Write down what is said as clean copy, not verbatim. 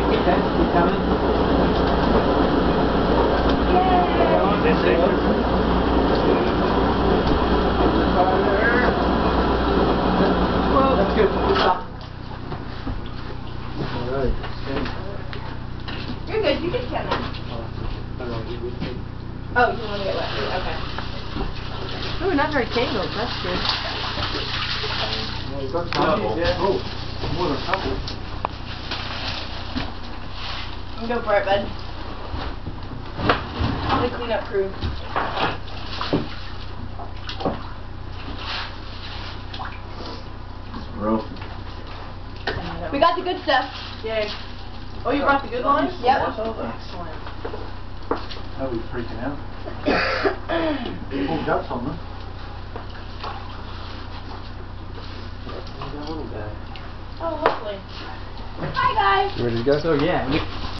Okay, you coming? Well, that's good. Good stop. Alright. You're good. You can come now. Oh, you want to get wet? Okay. Oh, not very tangled. That's good. Well, you've got some. Yeah. Oh, more than a couple. You can go for it, bud. The cleanup crew. Bro. We got the good stuff. Yay. Oh, you brought the good ones? Yep. Excellent. I'll be freaking out. All guts on them. Oh, lovely. Hi, guys. You ready to go? So, yeah.